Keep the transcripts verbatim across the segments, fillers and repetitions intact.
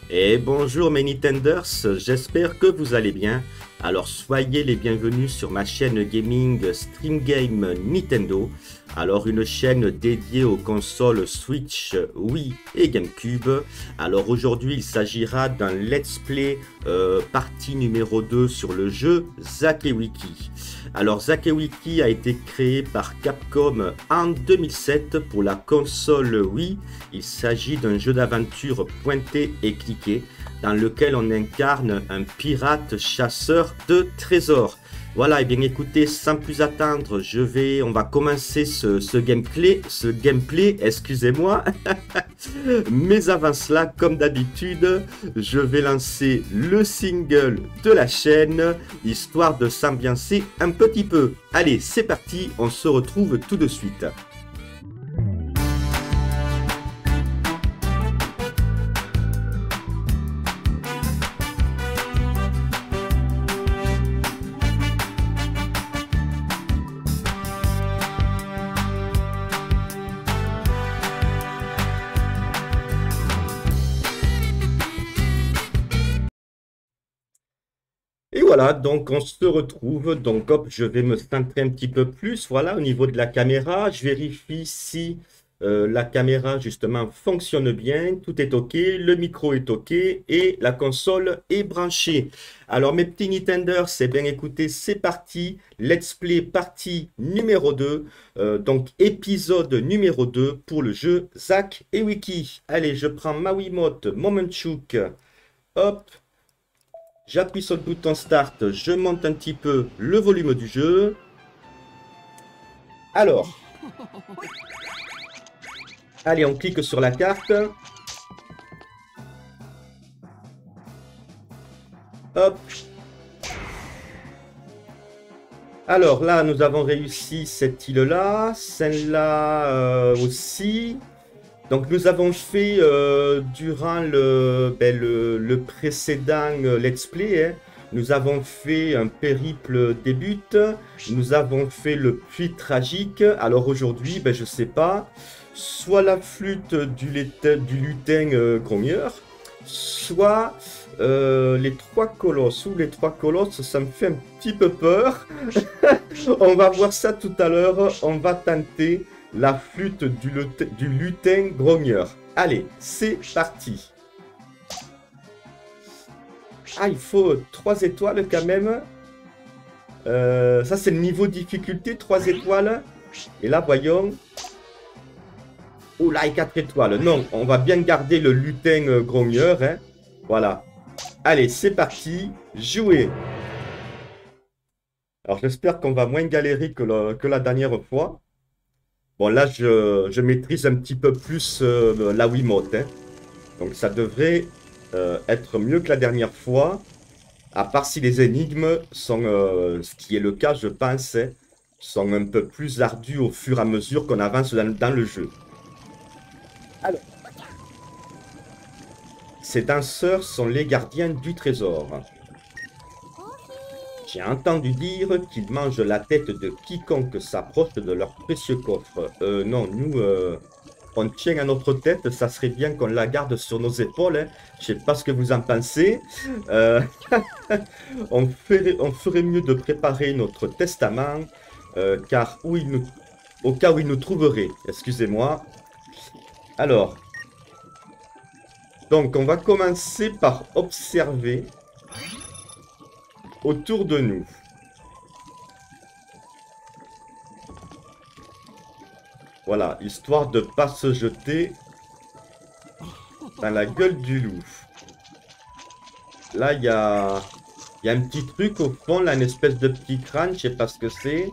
Et bonjour mes Nintenders, j'espère que vous allez bien. Alors soyez les bienvenus sur ma chaîne gaming Stream Game Nintendo. Alors une chaîne dédiée aux consoles Switch, Wii et GameCube. Alors aujourd'hui il s'agira d'un let's play euh, partie numéro deux sur le jeu Zakewiki. Alors Zakewiki a été créé par Capcom en deux mille sept pour la console Wii. Il s'agit d'un jeu d'aventure pointé et cliqué dans lequel on incarne un pirate chasseur de trésors. Voilà, et bien écoutez, sans plus attendre, je vais, on va commencer ce, ce gameplay, ce gameplay, excusez-moi. Mais avant cela, comme d'habitude, je vais lancer le single de la chaîne, histoire de s'ambiancer un petit peu. Allez, c'est parti, on se retrouve tout de suite. Et voilà, donc on se retrouve, donc hop, je vais me centrer un petit peu plus, voilà, au niveau de la caméra, je vérifie si euh, la caméra justement fonctionne bien, tout est ok, le micro est ok et la console est branchée. Alors mes petits Nintenders, c'est bien écoutez, c'est parti, let's play partie numéro deux, euh, donc épisode numéro deux pour le jeu Zakewiki. Allez, je prends ma Wiimote, mon Nunchuk, hop. J'appuie sur le bouton Start, je monte un petit peu le volume du jeu. Alors, allez, on clique sur la carte. Hop. Alors là, nous avons réussi cette île-là, celle-là euh, aussi. Donc nous avons fait euh, durant le, ben, le, le précédent euh, let's play, hein, nous avons fait un périple des buts, nous avons fait le puits tragique. Alors aujourd'hui, ben, je sais pas, soit la flûte du, lutin, du lutin euh, grogneur, soit euh, les trois colosses, ou les trois colosses, ça me fait un petit peu peur. On va voir ça tout à l'heure, on va tenter la flûte du, du lutin grogneur. Allez, c'est parti. Ah, il faut trois étoiles quand même. Euh, ça, c'est le niveau difficulté, trois étoiles. Et là, voyons. Oh là, et quatre étoiles. Non, on va bien garder le lutin grogneur. Hein. Voilà. Allez, c'est parti. Jouer. Alors, j'espère qu'on va moins galérer que, le, que la dernière fois. Bon, là, je, je maîtrise un petit peu plus euh, la Wiimote. Hein. Donc, ça devrait euh, être mieux que la dernière fois. À part si les énigmes sont, euh, ce qui est le cas, je pense, hein, sont un peu plus ardues au fur et à mesure qu'on avance dans, dans le jeu. Alors, ces danseurs sont les gardiens du trésor. J'ai entendu dire qu'ils mangent la tête de quiconque s'approche de leur précieux coffre. Euh, non, nous, euh, on tient à notre tête, ça serait bien qu'on la garde sur nos épaules. Hein. Je sais pas ce que vous en pensez. Euh, on, ferait, on ferait mieux de préparer notre testament, euh, car où il nous, au cas où il nous trouverait. Excusez-moi. Alors, donc on va commencer par observer autour de nous. Voilà, histoire de ne pas se jeter dans la gueule du loup. Là, il y a, y a un petit truc au fond, là, une espèce de petit crâne, je sais pas ce que c'est.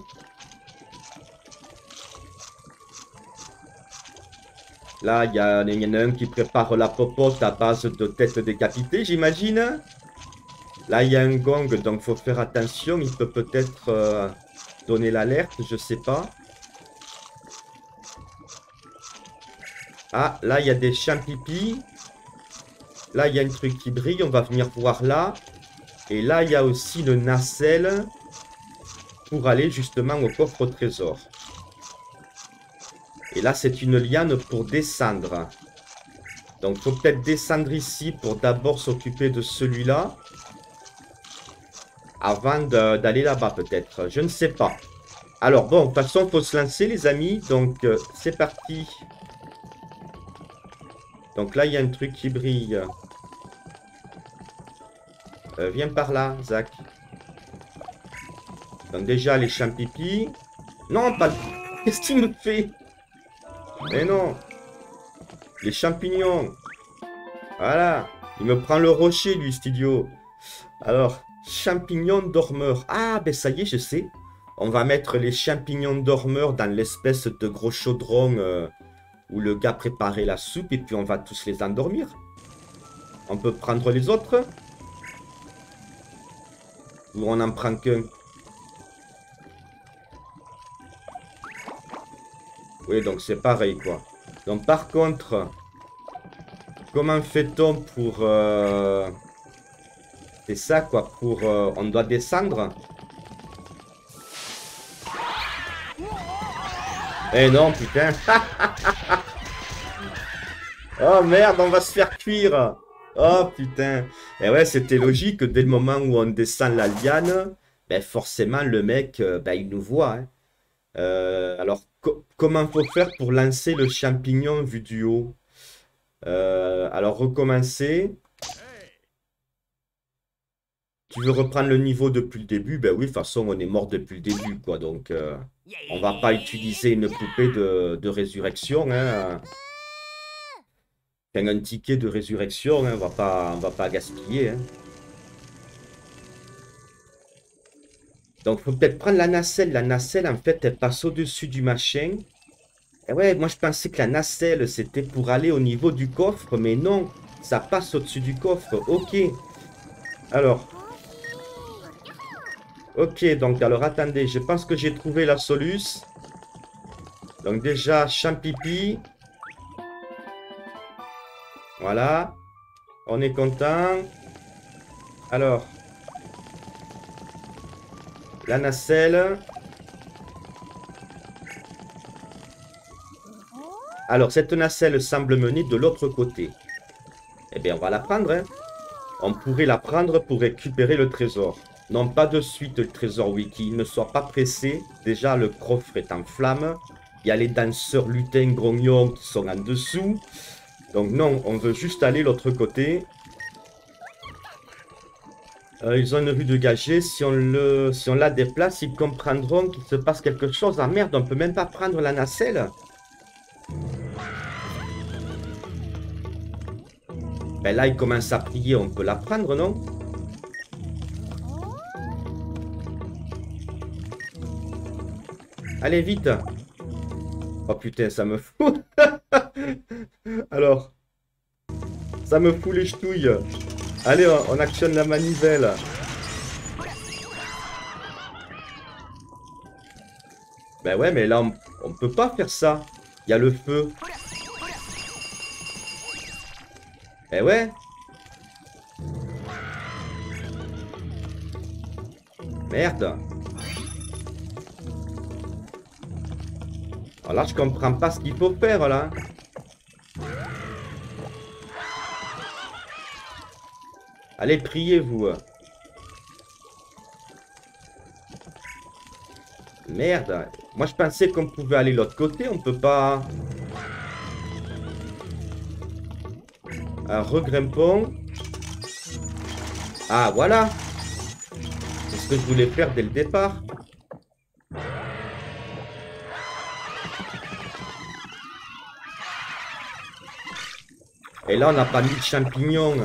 Là, il y, y en a un qui prépare la popote à base de tête décapitée, j'imagine. Là, il y a un gong, donc il faut faire attention. Il peut peut-être euh, donner l'alerte, je sais pas. Ah, là, il y a des champignons. Là, il y a un truc qui brille. On va venir voir là. Et là, il y a aussi une nacelle pour aller justement au coffre au trésor. Et là, c'est une liane pour descendre. Donc, faut peut-être descendre ici pour d'abord s'occuper de celui-là. Avant d'aller là-bas, peut-être. Je ne sais pas. Alors, bon, de toute façon, il faut se lancer, les amis. Donc, euh, c'est parti. Donc là, il y a un truc qui brille. Euh, viens par là, Zach. Donc déjà, les champipis. Non, pas... Qu'est-ce qu'il me fait? Mais non. Les champignons. Voilà. Il me prend le rocher, lui, cet idiot. Alors, champignons dormeurs. Ah, ben ça y est, je sais. On va mettre les champignons dormeurs dans l'espèce de gros chaudron euh, où le gars préparait la soupe et puis on va tous les endormir. On peut prendre les autres? Ou on n'en prend qu'un? Oui, donc c'est pareil, quoi. Donc par contre, comment fait-on pour... Euh... C'est ça, quoi, pour... Euh... On doit descendre? Eh non, putain. Oh merde, on va se faire cuire. Oh putain. Et ouais, c'était logique. Dès le moment où on descend la liane, ben forcément, le mec, euh, ben, il nous voit. Hein. Euh, alors, co comment faut faire pour lancer le champignon vu du haut? euh, Alors, recommencer. Tu veux reprendre le niveau depuis le début? Ben oui, de toute façon, on est mort depuis le début, quoi. Donc, euh, on va pas utiliser une poupée de, de résurrection, hein. Un ticket de résurrection, hein, on va pas, on va pas gaspiller. Hein. Donc, faut peut-être prendre la nacelle. La nacelle, en fait, elle passe au-dessus du machin. Et ouais, moi, je pensais que la nacelle, c'était pour aller au niveau du coffre, mais non, ça passe au-dessus du coffre. Ok. Alors. Ok, donc, alors, attendez, je pense que j'ai trouvé la soluce. Donc, déjà, champipi. Voilà. On est content. Alors. La nacelle. Alors, cette nacelle semble mener de l'autre côté. Eh bien, on va la prendre. Hein. On pourrait la prendre pour récupérer le trésor. Non, pas de suite le trésor wiki. Ne sois pas pressé. Déjà, le coffre est en flammes. Il y a les danseurs lutins grognons qui sont en dessous. Donc non, on veut juste aller l'autre côté. Euh, ils ont une rue de gagé. Si on, le, si on la déplace, ils comprendront qu'il se passe quelque chose. Ah merde, on peut même pas prendre la nacelle. Ben là, il commence à prier. On peut la prendre, non? Allez, vite. Oh putain, ça me fout. Alors, ça me fout les ch'touilles. Allez, on, on actionne la manivelle. Ben ouais, mais là, on, on peut pas faire ça. Il y a le feu. Eh ouais. Merde. Alors là, je comprends pas ce qu'il faut faire, là. Allez, priez, vous. Merde. Moi, je pensais qu'on pouvait aller de l'autre côté. On peut pas... Un regrimpons. Ah, voilà. C'est ce que je voulais faire dès le départ. Et là, on n'a pas mis de champignons.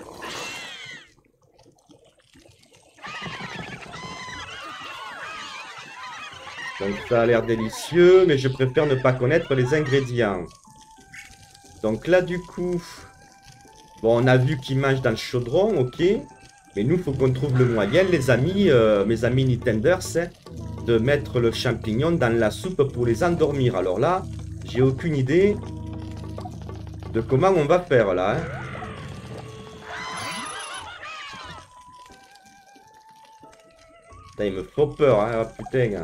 Donc, ça a l'air délicieux, mais je préfère ne pas connaître les ingrédients. Donc là, du coup... Bon, on a vu qu'ils mangent dans le chaudron, ok. Mais nous, il faut qu'on trouve le moyen, les amis, euh, mes amis Nintenders, hein, de mettre le champignon dans la soupe pour les endormir. Alors là, j'ai aucune idée de comment on va faire, là. Hein. Putain, il me faut peur, hein, oh, putain.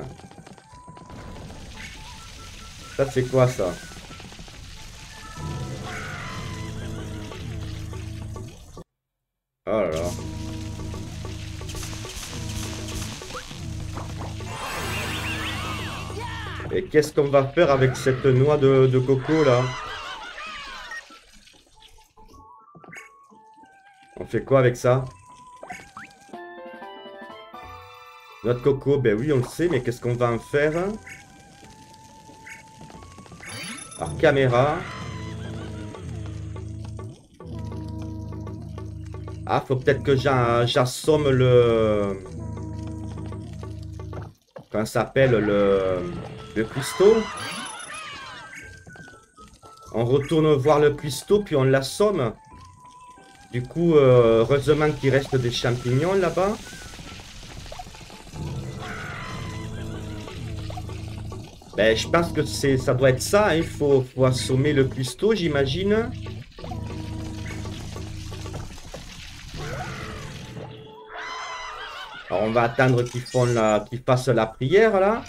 Ça, c'est quoi, ça? Oh là là. Et qu'est-ce qu'on va faire avec cette noix de, de coco là? On fait quoi avec ça? Noix de coco, ben oui, on le sait, mais qu'est-ce qu'on va en faire? Alors, caméra. Ah, faut peut-être que j'assomme le... Comment ça s'appelle? Le... Le cuistot. On retourne voir le cuistot, puis on l'assomme. Du coup, euh, heureusement qu'il reste des champignons là-bas. Ben, je pense que c'est, ça doit être ça. Hein. Il faut, faut assommer le cuistot, j'imagine. Alors, on va attendre qu'ils font la, qu'ils fassent la prière, là.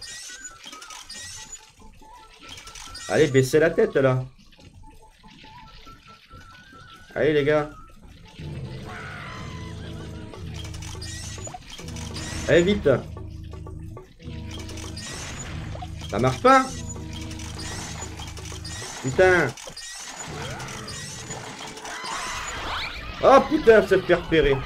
Allez, baissez la tête, là. Allez, les gars. Allez, vite. Ça marche pas? Putain. Oh, putain, se fait repérer.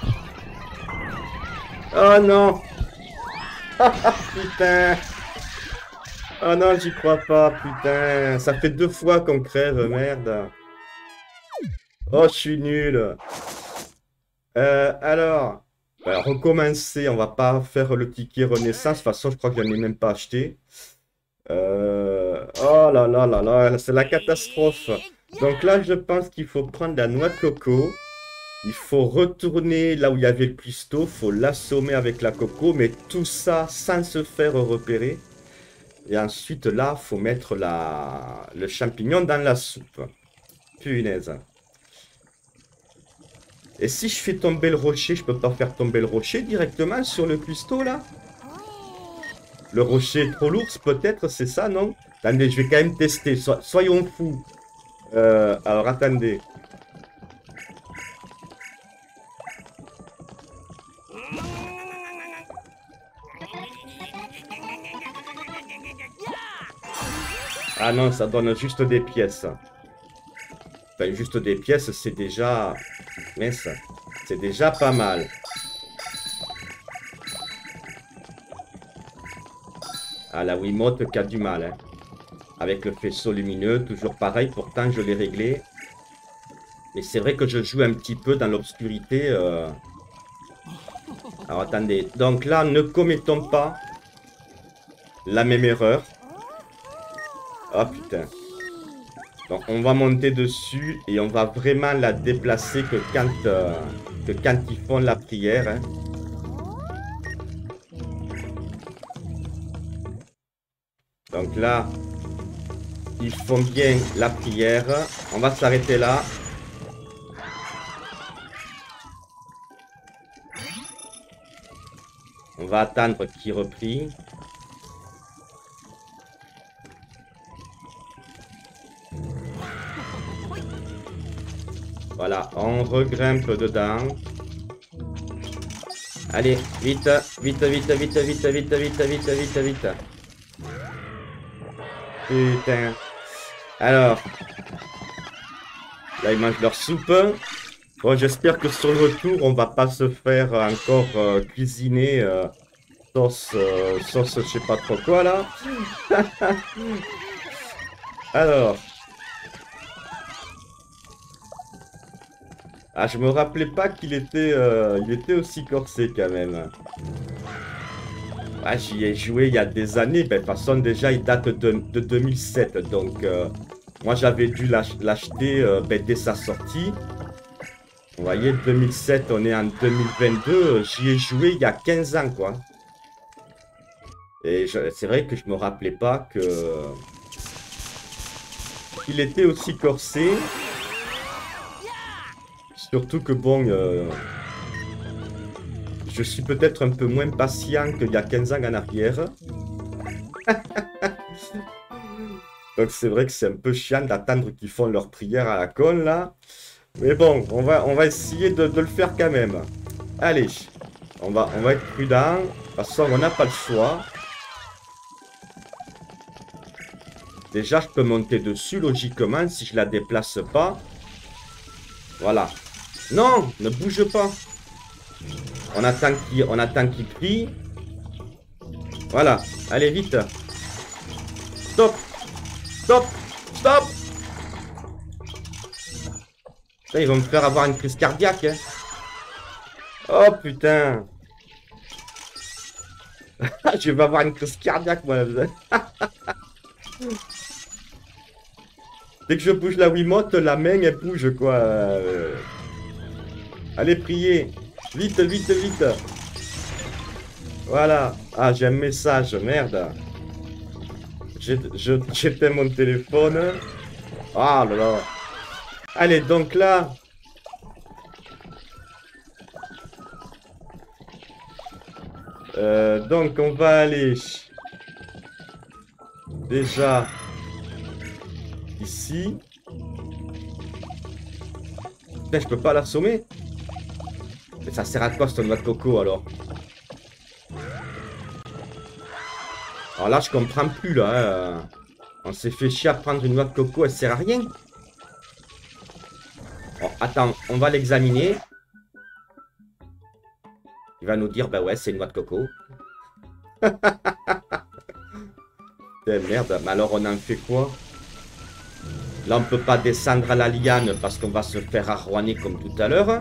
Oh, non. Putain. Oh, non, j'y crois pas, putain. Ça fait deux fois qu'on crève, merde. Oh, je suis nul. Euh, alors, bah, recommencer. On va pas faire le ticket Renaissance. De toute façon, je crois que je n'en ai même pas acheté. Euh... Oh là là là là, c'est la catastrophe. Donc là, je pense qu'il faut prendre la noix de coco. Il faut retourner là où il y avait le cuistot. Il faut l'assommer avec la coco. Mais tout ça sans se faire repérer. Et ensuite, là, il faut mettre la... le champignon dans la soupe. Punaise. Et si je fais tomber le rocher, je peux pas faire tomber le rocher directement sur le cuistot, là? Le rocher est trop lourd, peut-être, c'est ça, non? Attendez, je vais quand même tester. So soyons fous. Euh, alors, attendez. Ah non, ça donne juste des pièces. Enfin, juste des pièces, c'est déjà... Mince. C'est déjà pas mal. Ah, la Wiimote qui a du mal. Hein. Avec le faisceau lumineux, toujours pareil. Pourtant, je l'ai réglé. Mais c'est vrai que je joue un petit peu dans l'obscurité. Euh... Alors, attendez. Donc là, ne commettons pas la même erreur. Oh, putain. Donc, on va monter dessus et on va vraiment la déplacer que quand, euh, que quand ils font la prière. Hein. Donc là, ils font bien la prière. On va s'arrêter là. On va attendre qu'ils reprient. Voilà, on regrimpe dedans. Allez, vite, vite, vite, vite, vite, vite, vite, vite, vite, vite. Putain. Alors. Là, ils mangent leur soupe. Bon, j'espère que sur le retour, on va pas se faire encore euh, cuisiner euh, sauce, euh, sauce, je sais pas trop quoi, là. Alors. Ah, je me rappelais pas qu'il était, euh, il était aussi corsé quand même. Ah, j'y ai joué il y a des années. Ben, de toute façon, déjà, il date de, de deux mille sept. Donc, euh, moi, j'avais dû l'acheter euh, ben, dès sa sortie. Vous voyez, deux mille sept, on est en deux mille vingt-deux. J'y ai joué il y a quinze ans, quoi. Et c'est vrai que je me rappelais pas que qu'il était aussi corsé. Surtout que bon, euh, je suis peut-être un peu moins patient qu'il y a quinze ans en arrière. Donc c'est vrai que c'est un peu chiant d'attendre qu'ils font leur prière à la con là. Mais bon, on va, on va essayer de, de le faire quand même. Allez, on va, on va être prudent. De toute façon, on n'a pas le choix. Déjà, je peux monter dessus, logiquement, si je la déplace pas. Voilà. Non, ne bouge pas. On attend qu'il on attend qu'il crie. Voilà. Allez, vite. Stop. Stop. Stop. Putain, ils vont me faire avoir une crise cardiaque. Hein. Oh, putain. Je vais avoir une crise cardiaque, moi. Dès que je bouge la Wiimote, la main, elle bouge, quoi. Euh... Allez, priez. Vite, vite, vite. Voilà. Ah, j'ai un message. Merde. J'éteins mon téléphone. Ah là là. Allez, donc là. Euh, donc, on va aller... Déjà... Ici. Putain, je peux pas l'assommer. Mais ça sert à quoi cette noix de coco alors? Alors là, je comprends plus là. Hein. On s'est fait chier à prendre une noix de coco, elle sert à rien. Bon, attends, on va l'examiner. Il va nous dire, bah ouais, c'est une noix de coco. Putain, merde, mais alors on en fait quoi? Là, on peut pas descendre à la liane parce qu'on va se faire arroigner comme tout à l'heure.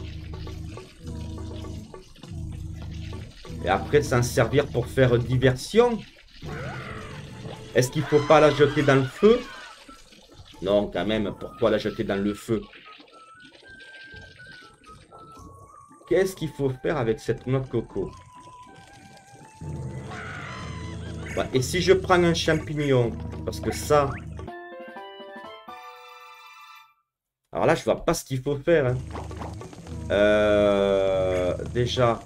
Et après, s'en servir pour faire diversion. Est-ce qu'il faut pas la jeter dans le feu? Non, quand même, pourquoi la jeter dans le feu? Qu'est-ce qu'il faut faire avec cette noix de coco? Ouais, et si je prends un champignon? Parce que ça... Alors là, je vois pas ce qu'il faut faire. Hein. Euh... Déjà...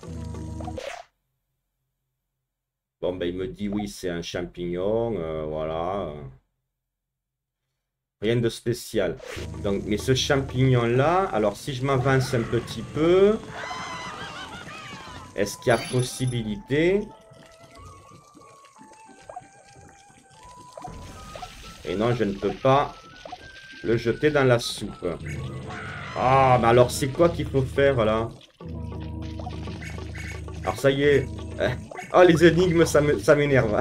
Bon, ben, il me dit oui, c'est un champignon. Euh, voilà. Rien de spécial. Donc, mais ce champignon-là, alors si je m'avance un petit peu, est-ce qu'il y a possibilité? Et non, je ne peux pas le jeter dans la soupe. Ah, mais alors c'est quoi qu'il faut faire là? Alors ça y est. Oh, les énigmes, ça m'énerve.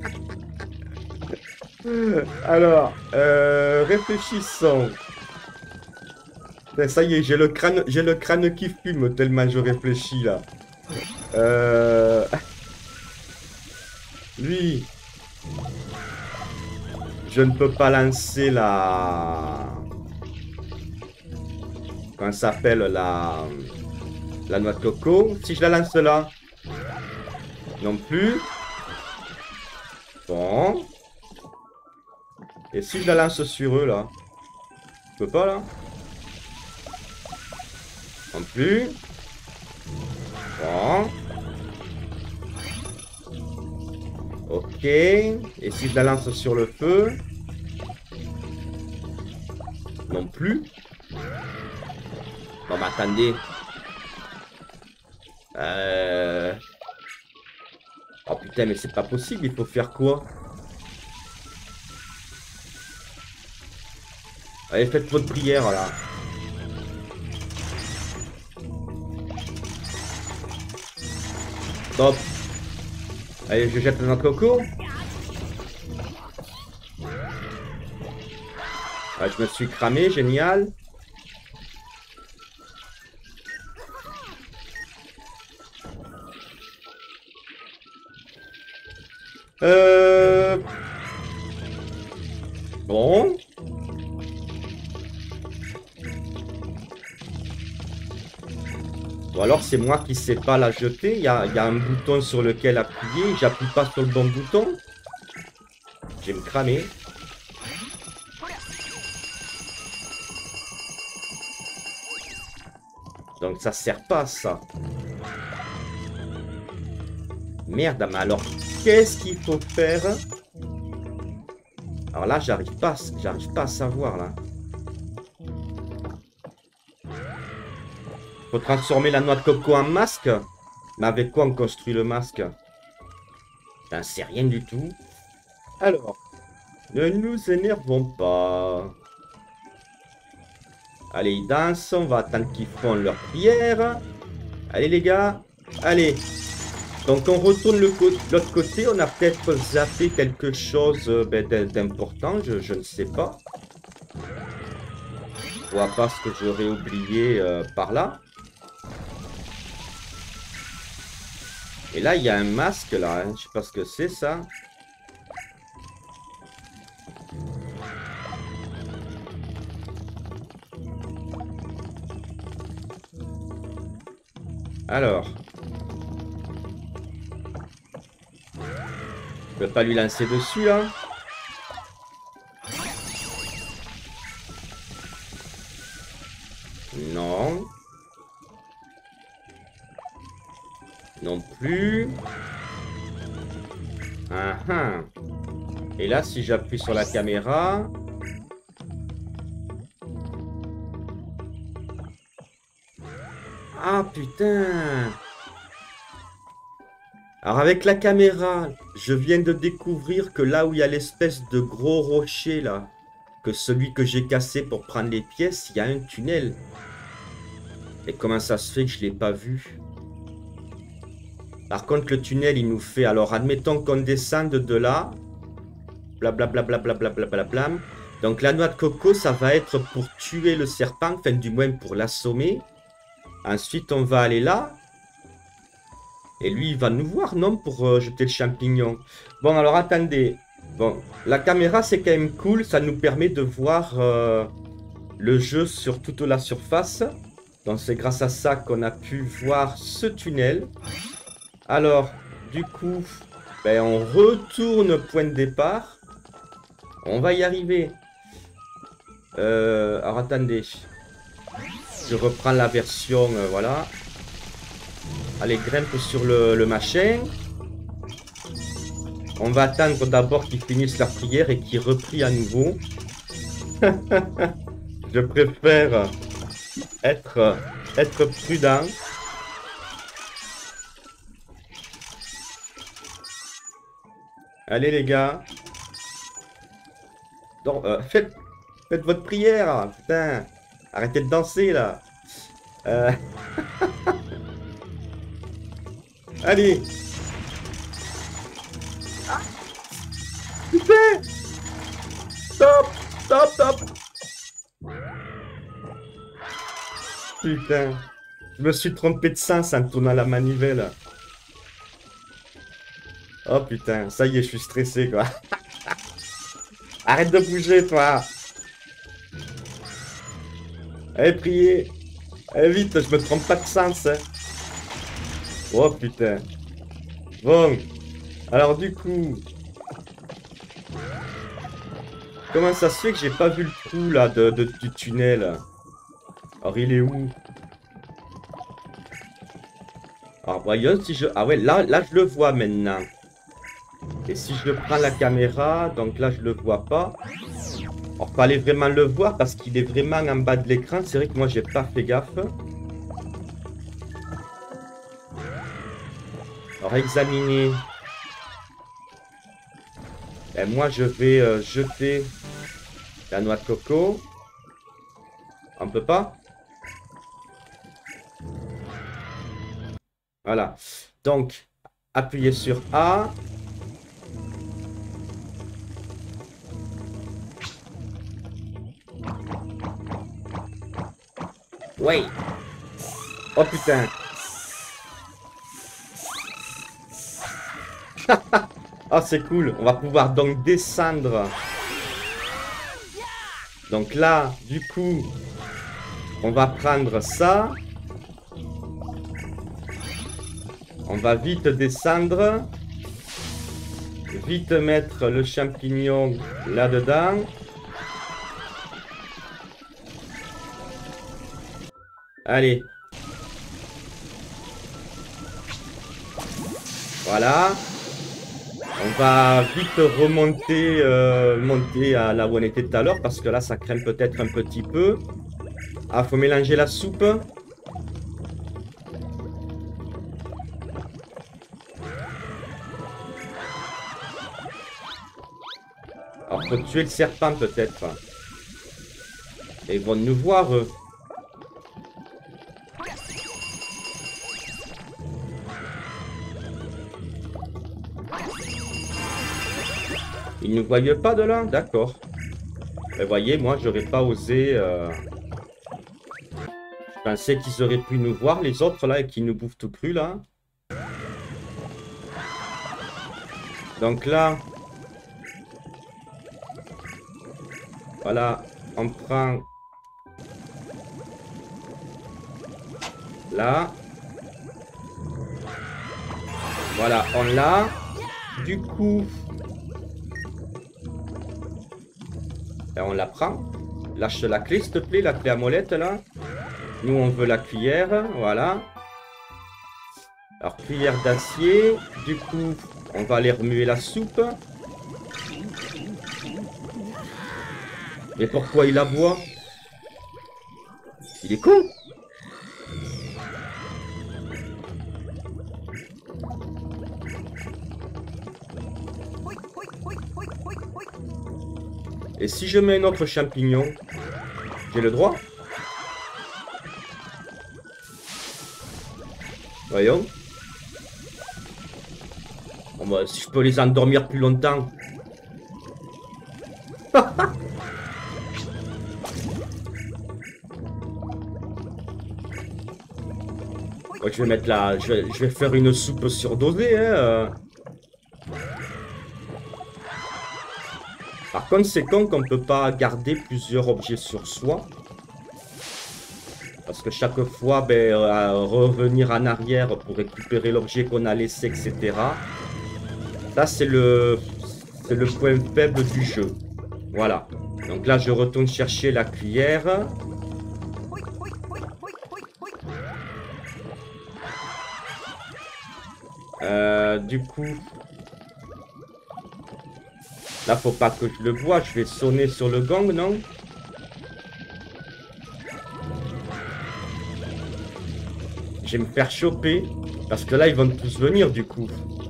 Alors, euh, réfléchissons. Ben, ça y est, j'ai le crâne, j'ai le crâne qui fume tellement je réfléchis là. Euh... Lui, je ne peux pas lancer la... Comment ça s'appelle la... La noix de coco. Si je la lance là. Non plus. Bon. Et si je la lance sur eux là. Je peux pas là. Non plus. Bon. Ok. Et si je la lance sur le feu. Non plus. Bon bah attendez. Euh... Oh putain, mais c'est pas possible, il faut faire quoi? Allez, faites votre prière là. Stop. Allez, je jette notre coco. Ah, je me suis cramé, génial. Euh... Bon. Ou alors c'est moi qui sais pas la jeter. Il y a, y a un bouton sur lequel appuyer. J'appuie pas sur le bon bouton. Je vais me cramer. Donc ça sert pas à ça. Merde, mais alors qu'est-ce qu'il faut faire? Alors là, j'arrive pas, j'arrive pas à savoir là. Faut transformer la noix de coco en masque. Mais avec quoi on construit le masque? J'en sais rien du tout. Alors, ne nous énervons pas. Allez, ils dansent. On va attendre qu'ils font leur prière. Allez, les gars. Allez. Donc, on retourne de l'autre côté. On a peut-être zappé quelque chose ben, d'important. Je, je ne sais pas. Je vois pas ce que j'aurais oublié euh, par là. Et là, il y a un masque, là. Hein. Je sais pas ce que c'est, ça. Alors. Je peux pas lui lancer dessus, là. Non. Non plus. Ah, ah. Et là, si j'appuie sur la caméra... Ah, putain. Alors, avec la caméra, je viens de découvrir que là où il y a l'espèce de gros rocher, là, que celui que j'ai cassé pour prendre les pièces, il y a un tunnel. Et comment ça se fait que je ne l'ai pas vu? Par contre, le tunnel, il nous fait... Alors, admettons qu'on descende de là. Blablabla. Bla, bla, bla, bla, bla, bla. Donc, la noix de coco, ça va être pour tuer le serpent. Enfin, du moins, pour l'assommer. Ensuite, on va aller là. Et lui, il va nous voir, non? Pour euh, jeter le champignon. Bon, alors, attendez. Bon, la caméra, c'est quand même cool. Ça nous permet de voir euh, le jeu sur toute la surface. Donc, c'est grâce à ça qu'on a pu voir ce tunnel. Alors, du coup, ben, on retourne au point de départ. On va y arriver. Euh, alors, attendez. Je reprends la version, euh, voilà. Allez, grimpe sur le, le machin. On va attendre d'abord qu'ils finissent leur prière et qu'ils reprient à nouveau. Je préfère être, être prudent. Allez les gars. Non, euh, faites, faites votre prière. Putain. Arrêtez de danser là. Euh... Allez. Ah. Putain. Stop. Stop, stop. Putain. Je me suis trompé de sens en tournant la manivelle. Oh putain, ça y est, je suis stressé quoi. Arrête de bouger toi. Allez, priez. Allez vite, je me trompe pas de sens. Hein. Oh putain. Bon. Alors du coup. Comment ça se fait que j'ai pas vu le trou là de, de, du tunnel? Alors il est où? Alors voyons si je... Ah ouais, là, là je le vois maintenant. Et si je prends la caméra, donc là je le vois pas. Alors fallait vraiment le voir parce qu'il est vraiment en bas de l'écran. C'est vrai que moi j'ai pas fait gaffe. Alors examiner. Et moi je vais euh, jeter la noix de coco. On peut pas? Voilà. Donc, appuyez sur A. Ouais. Oh putain. Oh c'est cool. On va pouvoir donc descendre. Donc là, du coup, on va prendre ça. On va vite descendre. Vite mettre le champignon là-dedans. Allez. Voilà. On va vite remonter euh, monter à là où on était tout à l'heure parce que là ça craint peut-être un petit peu. Ah, faut mélanger la soupe. Alors, faut tuer le serpent, peut-être. Et ils vont nous voir, eux. Ils ne nous voyaient pas de là? D'accord. Vous voyez, moi, j'aurais pas osé... Euh... Je pensais qu'ils auraient pu nous voir, les autres, là, et qu'ils nous bouffent tout cru, là. Donc là... Voilà, on prend... Là. Voilà, on l'a. Du coup... Et on la prend. Lâche la clé, s'il te plaît, la clé à molette, là. Nous, on veut la cuillère, voilà. Alors, cuillère d'acier. Du coup, on va aller remuer la soupe. Et pourquoi il aboie? Il est con. Et si je mets un autre champignon, j'ai le droit? Voyons. Bon, bah, si je peux les endormir plus longtemps. Bon, je vais mettre la... Je vais, je vais faire une soupe surdosée, hein. Par contre, c'est con qu'on ne peut pas garder plusieurs objets sur soi. Parce que chaque fois, ben, euh, revenir en arrière pour récupérer l'objet qu'on a laissé, et cetera. Ça, c'est le, c'est le point faible du jeu. Voilà. Donc là, je retourne chercher la cuillère. Euh, du coup... Là, faut pas que je le voie. Je vais sonner sur le gong, non? Je vais me faire choper. Parce que là, ils vont tous venir, du coup.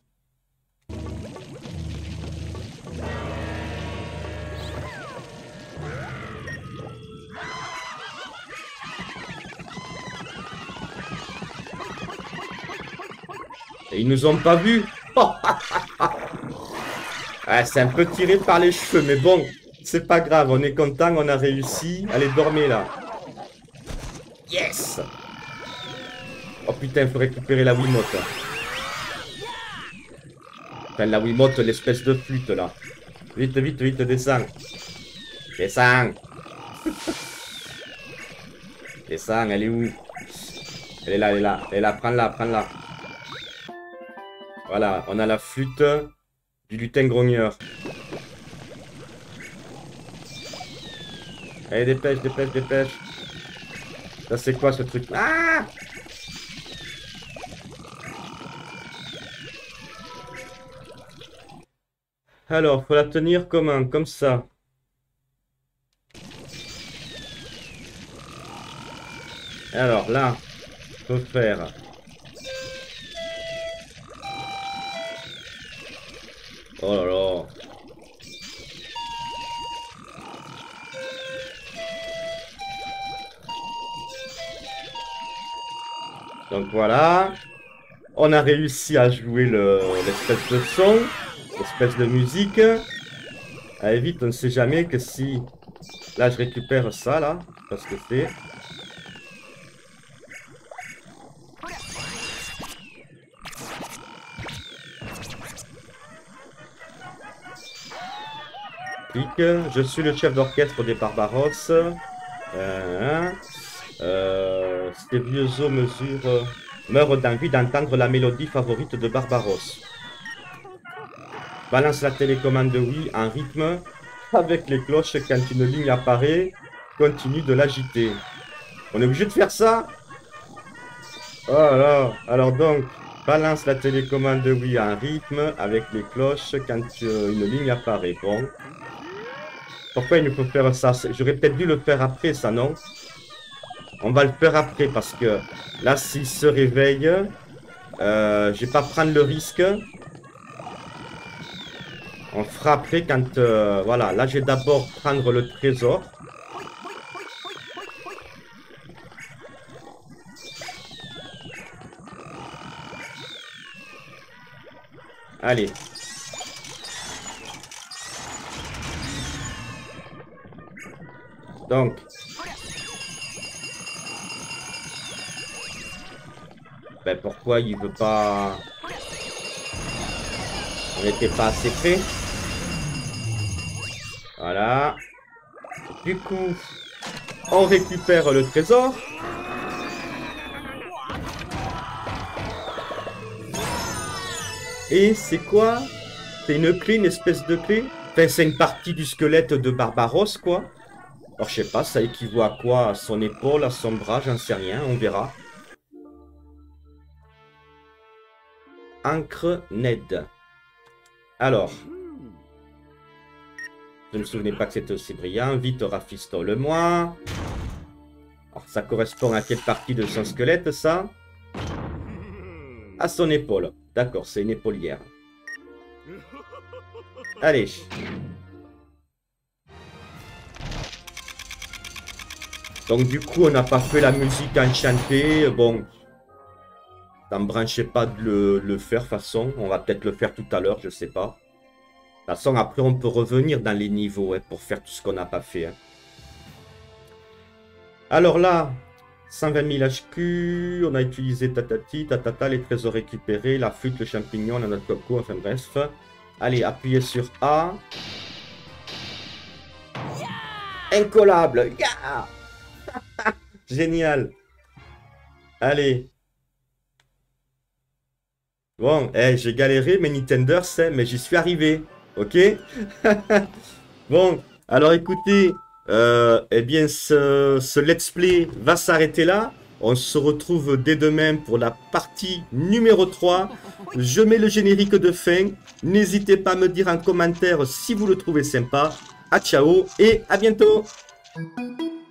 Et ils nous ont pas vus. Ah, c'est un peu tiré par les cheveux, mais bon, c'est pas grave, on est content, on a réussi. Allez, dormez là. Yes! Oh putain, il faut récupérer la Wiimote. Enfin, la Wiimote, l'espèce de flûte là. Vite, vite, vite, descends. Descends. Descends, elle est où? Elle est là, elle est là, elle est là, prends-la, prends-la. Voilà, on a la flûte du lutin grogneur. Allez, dépêche, dépêche, dépêche. Ça, c'est quoi ce truc? Ah! Alors, faut la tenir comment? Comme ça. Alors, là, faut faire... Oh là là. Donc voilà. On a réussi à jouer l'espèce de son, l'espèce de musique. Allez vite, on ne sait jamais que si... Là, je récupère ça, là. Parce que c'est... Je suis le chef d'orchestre des Barbaros. Euh, euh, ces vieux os mesurent, meurent d'envie d'entendre la mélodie favorite de Barbaros. Balance la télécommande Wii en rythme avec les cloches quand une ligne apparaît. Continue de l'agiter. On est obligé de faire ça? Oh là. Alors donc, balance la télécommande Wii en rythme avec les cloches quand une ligne apparaît. Bon. Pourquoi il nous faut faire ça? J'aurais peut-être dû le faire après, ça, non? On va le faire après, parce que là, s'il se réveille, euh, je vais pas prendre le risque. On fera après quand... Euh, voilà, là, je vais d'abord prendre le trésor. Allez. Donc. Ben pourquoi il veut pas... On n'était pas assez près. Voilà. Du coup, on récupère le trésor. Et c'est quoi? C'est une clé, une espèce de clé? Enfin, c'est une partie du squelette de Barbaros, quoi. Alors, je sais pas, ça équivaut à quoi? À son épaule, à son bras, j'en sais rien, on verra. Encre Ned. Alors. Je ne me souvenais pas que c'était aussi brillant. Vite, rafistole-moi. Alors, ça correspond à quelle partie de son squelette, ça? À son épaule. D'accord, c'est une épaulière. Allez. Donc, du coup, on n'a pas fait la musique enchantée. Bon, ça me branchait pas de le, le faire, de toute façon. On va peut-être le faire tout à l'heure, je sais pas. De toute façon, après, on peut revenir dans les niveaux hein, pour faire tout ce qu'on n'a pas fait. Hein. Alors là, cent vingt mille H Q, on a utilisé tatati, tatata, les trésors récupérés, la flûte, le champignon, la noix de coco, enfin bref. Allez, appuyez sur A. Incollable. Yeah. Génial. Allez. Bon, eh, j'ai galéré, mais Nintendo, c'est, mais j'y suis arrivé. Ok. Bon, alors écoutez, euh, eh bien, ce, ce let's play va s'arrêter là. On se retrouve dès demain pour la partie numéro trois. Je mets le générique de fin. N'hésitez pas à me dire en commentaire si vous le trouvez sympa. À ciao et à bientôt.